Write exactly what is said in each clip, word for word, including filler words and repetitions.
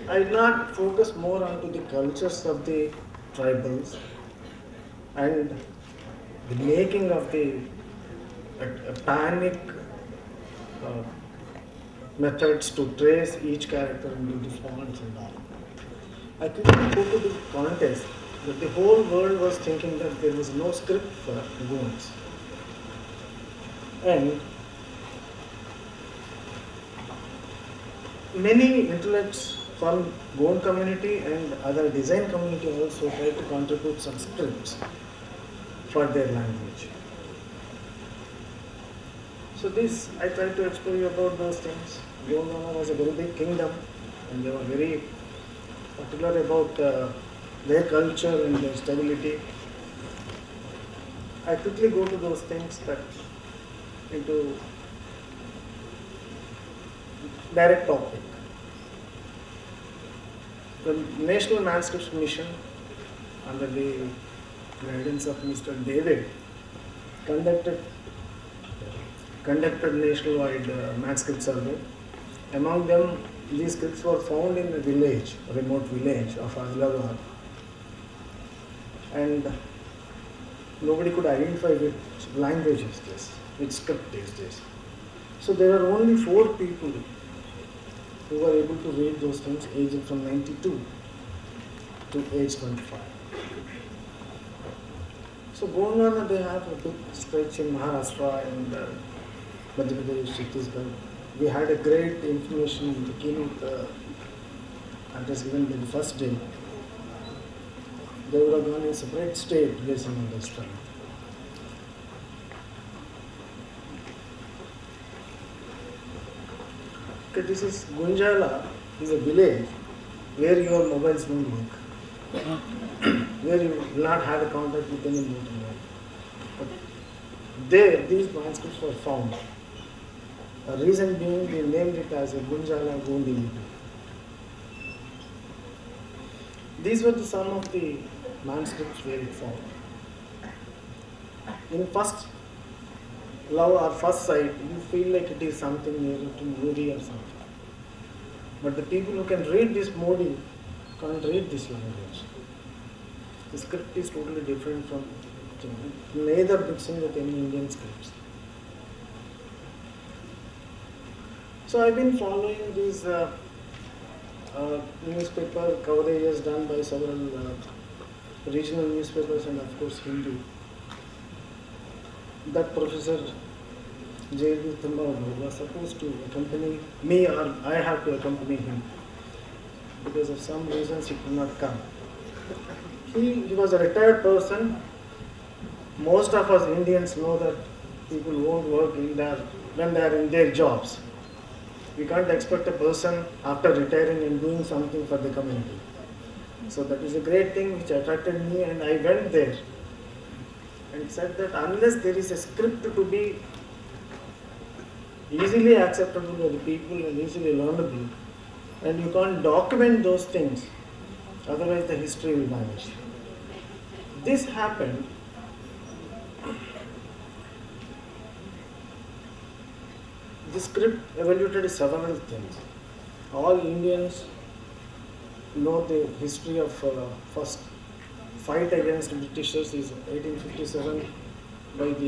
I did not focus more onto the cultures of the tribals and the making of the a, a panic uh, methods to trace each character into the fonts and all. I quickly go to the contest that the whole world was thinking that there was no script for goons. And many intellects from Goan community and other design community also try to contribute some scripts for their language. So this, I try to explain you about those things. Gondwana was a very big kingdom and they were very particular about uh, their culture and their stability. I quickly go to those things that into direct topic. The National Manuscripts Mission, under the guidance of Mister David, conducted conducted nationwide uh, manuscript survey. Among them, these scripts were found in a village, a remote village of Adilabad, and nobody could identify which language is this, which script is this. So there are only four people who were able to read those things aged from ninety-two to age twenty-five. So Gondwana, they have a big stretch in Maharashtra and uh, Madhya Pradesh, Chhattisgarh. We had a great information in the keynote uh, address given by the first day. They would have gone in a separate state based on this strength. Okay, this is Gunjala, is a village where your mobiles don't work, where you will not have a contact with any mobile. But there, these manuscripts were found. A reason being, they named it as a Gunjala Gondi. These were the, some of the manuscripts where it found. In first love or first sight, you feel like it is something near to Modi or something. But the people who can read this Modi can't read this language. The script is totally different from, neither mixing with any Indian scripts. So I've been following these uh, uh, newspaper coverages done by several uh, regional newspapers and of course Hindu. That Professor J V Thambadu was supposed to accompany me, or I have to accompany him. Because of some reasons he could not come. He, he was a retired person. Most of us Indians know that people won't work in their, when they are in their jobs. We can't expect a person after retiring and doing something for the community. So that is a great thing which attracted me, and I went there and said that unless there is a script to be easily acceptable by the people and easily learnable, and you can't document those things, otherwise the history will vanish. This happened the script evaluated several things. All Indians know the history of uh, first fight against Britishers is eighteen fifty-seven by the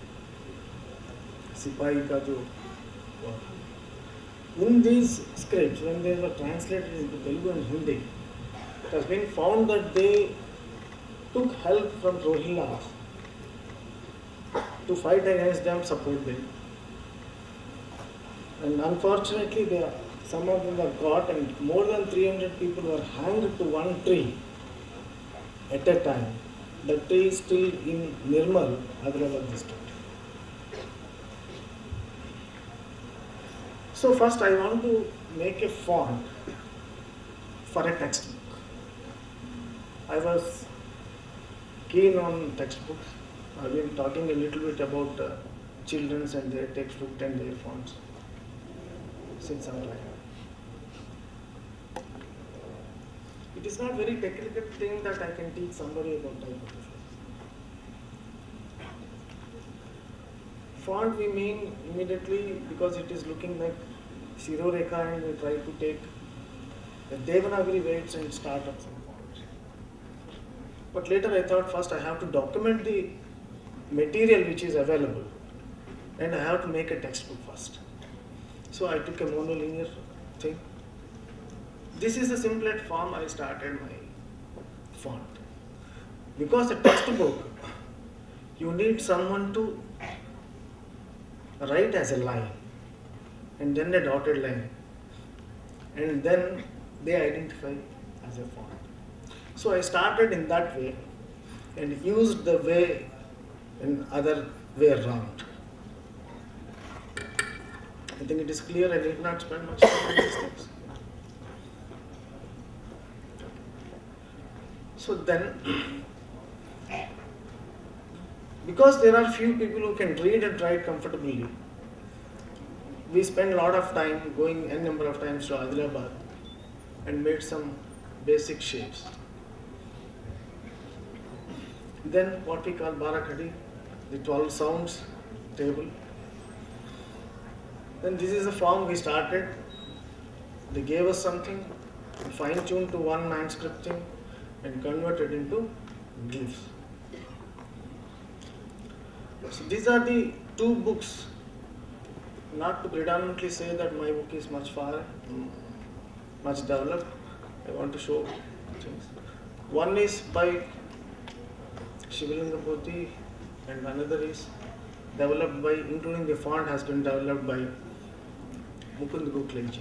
Sipahi ka jo war. In these scripts, when they were translated into Telugu and Hindi, it has been found that they took help from Rohillas to fight against them separately. And unfortunately, they are, some of them were caught, and more than three hundred people were hanged to one tree at a time. The tree is still in Nirmal, Hyderabad district. So first I want to make a font for a textbook. I was keen on textbooks. I've been talking a little bit about uh, children's and their textbook and their fonts since some time. It is not very technical thing that I can teach somebody about typography. Font we mean immediately because it is looking like Shiro Rekha, and we try to take the Devanagari weights and start up some fonts. But later I thought first I have to document the material which is available and I have to make a textbook first. So I took a monolinear thing. This is the simplet form I started my font. Because the textbook, you need someone to write as a line and then a dotted line and then they identify as a font. So I started in that way and used the way in other way around. I think it is clear. I did not spend much time on these things. So then, because there are few people who can read and write comfortably, we spend a lot of time going n number of times to Adilabad and made some basic shapes. Then what we call Barakadi, the twelve sounds table. Then this is the form we started. They gave us something, fine-tuned to one manuscript thing and converted into glyphs. So these are the two books. Not to predominantly say that my book is much far, much developed. I want to show things. One is by Shivalinga Poti and another is developed by, including the font has been developed by Mukund Gokhale.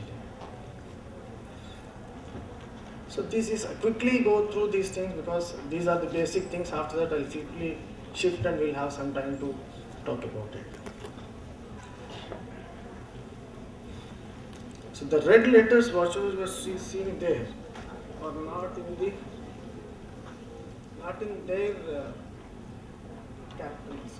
So this is, I quickly go through these things because these are the basic things. After that I'll quickly shift and we'll have some time to talk about it. So the red letters, whatever you are seeing there, are not in the, not in their uh, capital list.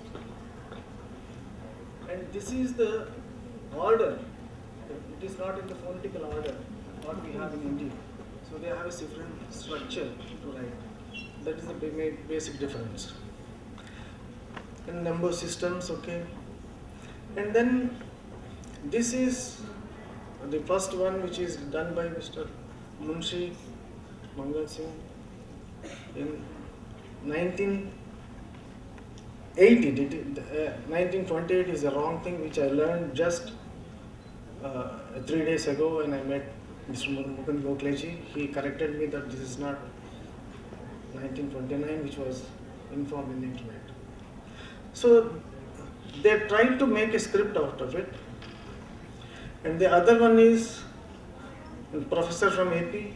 And this is the order. It is not in the phonetical order what we have in India. So they have a different structure to write. That is the basic difference. And number systems, okay. And then this is the first one, which is done by Mister Munshi Mangal Singh in nineteen eighty. Uh, nineteen twenty-eight is a wrong thing which I learned just uh, three days ago when I met Mister Mukund Gokhale. He corrected me that this is not nineteen twenty-nine, which was informed in the internet. So they tried to make a script out of it. And the other one is a professor from A P.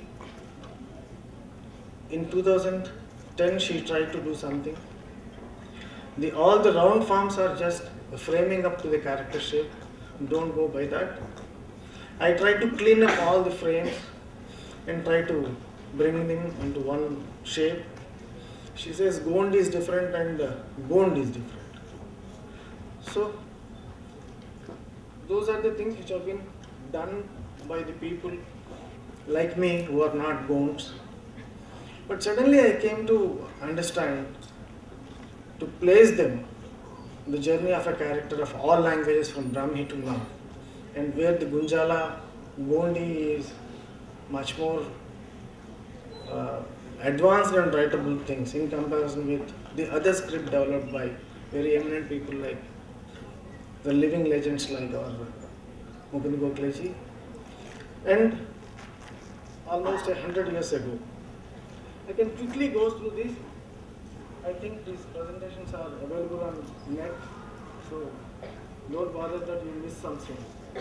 In two thousand ten, she tried to do something. The, all the round forms are just framing up to the character shape. Don't go by that. I try to clean up all the frames and try to bring them into one shape. She says Gond is different and uh, Gond is different. So those are the things which have been done by the people like me who are not Gonds. But suddenly I came to understand, to place them, the journey of a character of all languages from Brahmi to now, and where the Gunjala, Gondi is much more uh, advanced and writable things in comparison with the other script developed by very eminent people like the living legends like our Mukund Gokhale, and almost a hundred years ago. I can quickly go through this. I think these presentations are available on net, so don't bother that you miss something.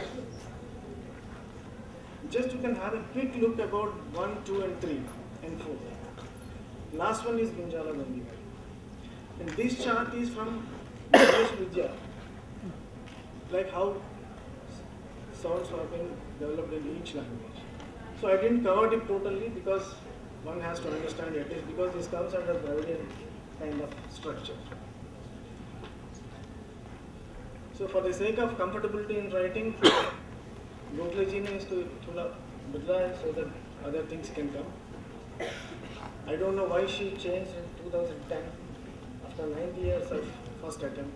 Just you can have a quick look about one, two, and three, and four. Last one is Gunjala Gandhi. And this chart is from English Vidya, like how sounds have been developed in each language. So I didn't cover it totally because one has to understand it, is because this comes under Dravidian kind of structure. So for the sake of comfortability in writing, Gokhale ji needs to thoda badla so that other things can come. I don't know why she changed in two thousand ten after ninety years of first attempt.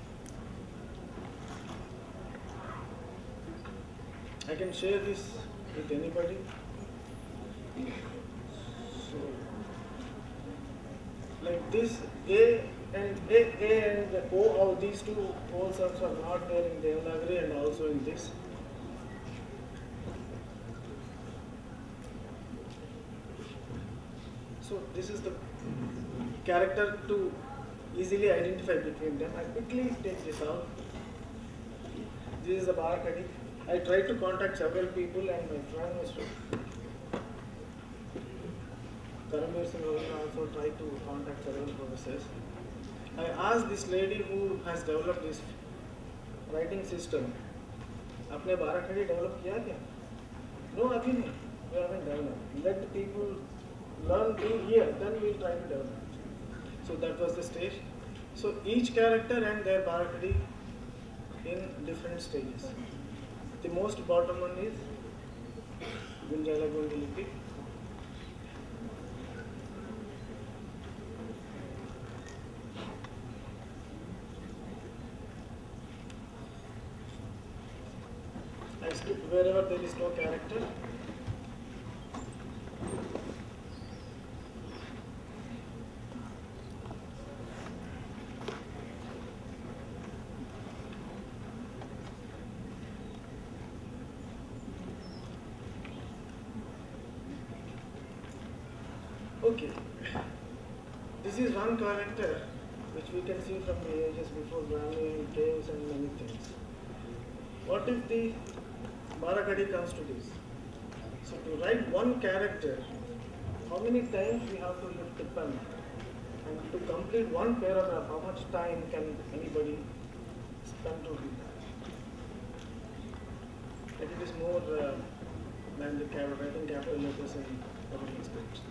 I can share this with anybody. So, like this A and A, A and the O, oh, these two whole subs are not there in Devanagari and also in this. So this is the character to easily identify between them. I quickly take this out. This is the Barakadi. I tried to contact several people and my friend was Karambir Singh also tried to contact several professors. I asked this lady who has developed this writing system, आपने बाराखड़ी develop किया क्या? No, अभी नहीं. We haven't developed. Let the people learn in here, then we'll try to develop. So that was the stage. So each character and their barakadi in different stages. The most bottom one is Gunjala Gundilipi. I skip wherever there is no character. Okay, this is one character which we can see from the ages before Brahmi, caves and many things. What if the Barakadi comes to this? So to write one character, how many times we have to lift the pen? And to complete one paragraph, how much time can anybody spend to read that? Like it is more uh, than the writing capital letters in public scripts.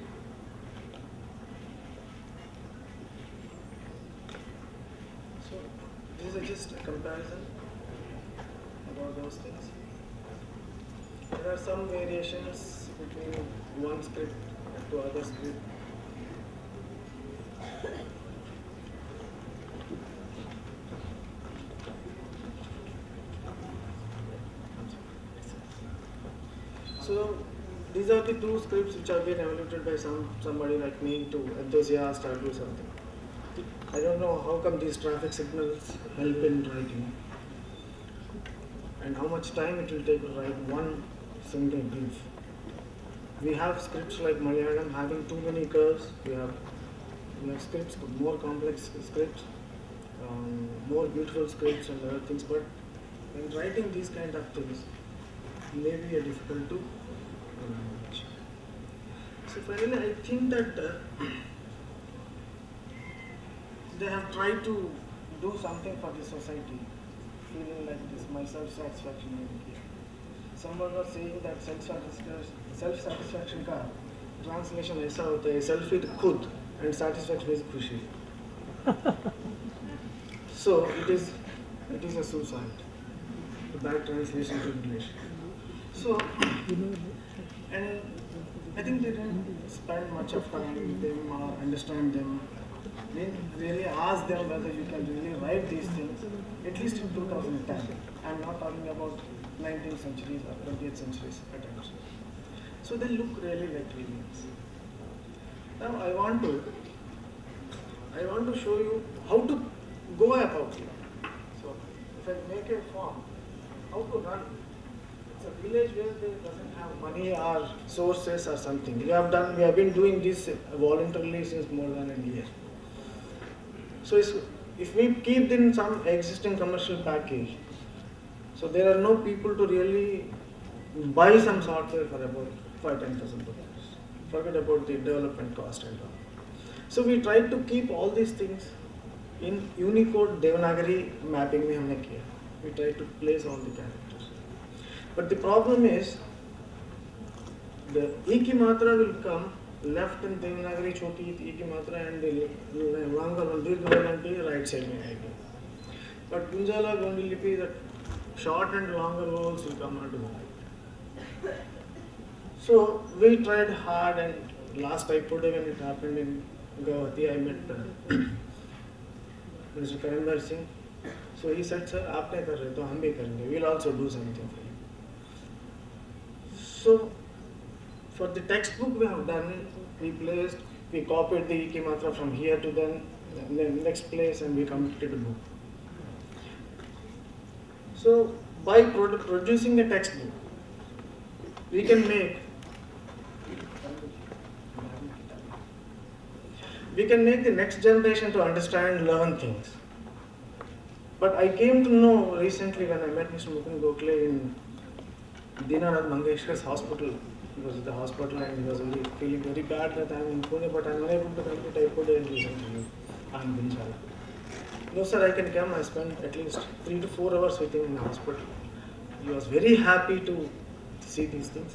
So this is just a comparison about those things. There are some variations between one script to other script. So these are the two scripts which have been evaluated by some somebody like me to enthusiast or do something. I don't know how come these traffic signals help in writing and how much time it will take to write one single brief. We have scripts like Malayalam having too many curves. We have, we have scripts, more complex scripts, um, more beautiful scripts and other things. But when writing these kind of things, may be a difficult to manage. So finally, I think that uh, they have tried to do something for the society, feeling like this, my self-satisfaction is here. Someone was saying that self-satisfaction का translation ऐसा होता है, self it खुद and satisfaction is खुशी. So it is, it is a suicide, a bad translation to English. So, and I think they didn't spend much of time with them or understand them. They didn't really ask them whether you can really write these things, at least in two thousand ten. I'm not talking about nineteenth centuries or twentieth centuries attempts. So they look really like aliens. Now I want to, I want to show you how to go about it. So if I make a form, how to run. It's a village where they doesn't have money or sources or something. We have done, we have been doing this voluntarily since more than a year. So it's, if we keep in some existing commercial package, so there are no people to really buy some software for about five, ten thousand dollars. Forget about the development cost and all. So we tried to keep all these things in Unicode Devanagari mapping में हमने किया. We tried to place all the characters. But the problem is, the E ki matra will come left in Devanagari choti E ki matra and the longer one Dirgha will right side में आएगी. But Gunjala Gondilipi, that short and longer vowels will come onto the right. So we tried hard, and last I put it when it happened in Guwahati, I met uh, Mister Karambir Singh. So he said, sir, आपने कर रहे तो हम भी करेंगे. We'll also do something for you. So for the textbook we have done it, we placed, we copied the Ikimatra from here to then the next place and we completed the book. So by produ producing a textbook, we can make we can make the next generation to understand, learn things. But I came to know recently when I met Mister Mukund Gokhale in Dinanath Mangeshkar's hospital. He was at the hospital and he was really feeling very bad that I am in Pune, but I am unable to complete typo and recently I am Binchala. No sir, I can come. I spent at least three to four hours with him in the hospital. He was very happy to see these things.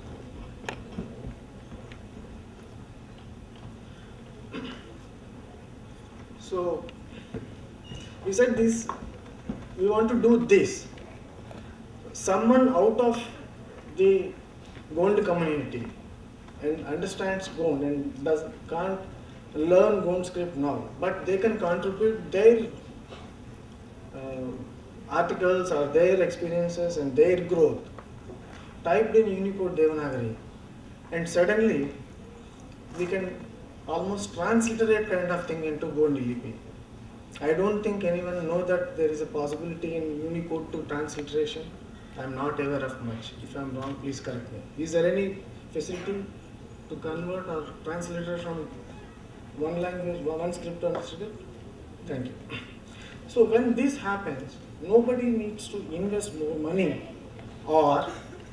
So we said this, we want to do this. Someone out of the Gond community and understands Gond and does, can't learn Gond script now, but they can contribute their uh, articles or their experiences and their growth typed in Unicode Devanagari, and suddenly we can almost transliterate kind of thing into Gond Lipi. I don't think anyone know that there is a possibility in Unicode to transliteration. I am not aware of much. If I am wrong, please correct me. Is there any facility to convert or translate from one language, one script to another script? Thank you. So when this happens, nobody needs to invest more money or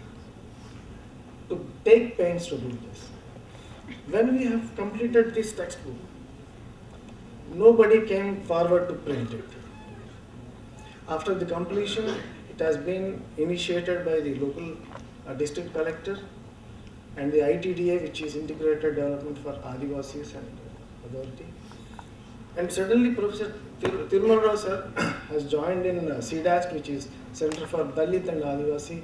to take pains to do this. When we have completed this textbook, nobody came forward to print it. After the completion, it has been initiated by the local uh, district collector and the I T D A, which is Integrated Development for Adivasis and Authority. And suddenly Professor Thirumal Rao sir has joined in uh, C D A S T, which is Center for Dalit and Adivasi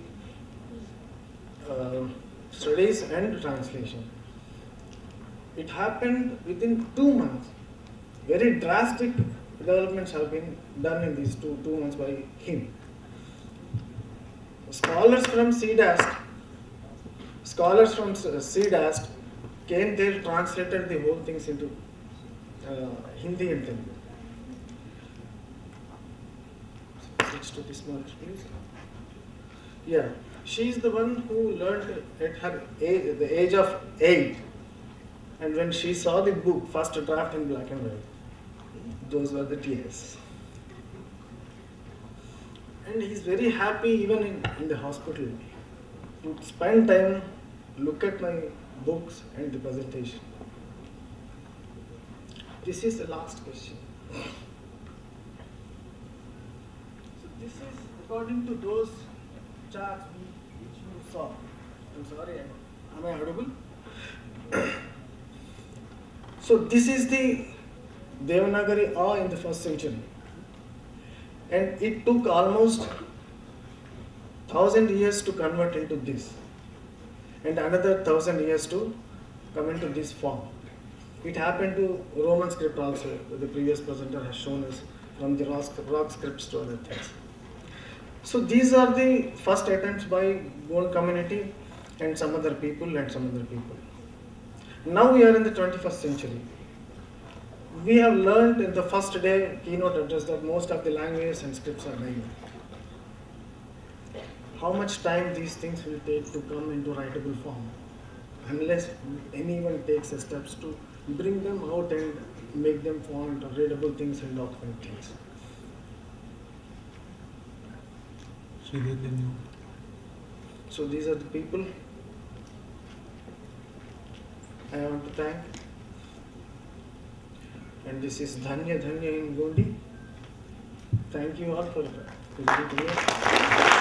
uh, Studies and Translation. It happened within two months. Very drastic developments have been done in these two, two months by him. Scholars from C D A S T, scholars from C D A S T came there, translated the whole things into uh, Hindi and Telugu. Switch to this one, please. Yeah, she is the one who learned at her age, the age of eight, and when she saw the book, first draft in black and white, those were the tears. And he's very happy even in, in the hospital to spend time, look at my books and the presentation. This is the last question. So this is according to those charts which you saw. I'm sorry, am I audible? So this is the Devanagari A in the first century. And it took almost thousand years to convert into this, and another thousand years to come into this form. It happened to Roman script also. The previous presenter has shown us from the rock scripts to other things. So these are the first attempts by Gond community and some other people and some other people. Now we are in the twenty-first century. We have learned in the first day keynote address that most of the languages and scripts are dying. How much time these things will take to come into writable form, unless anyone takes the steps to bring them out and make them font or readable things and document things. So these are the people I want to thank. And this is Dhanya Dhanya in Gondi. Thank you all for listening to me.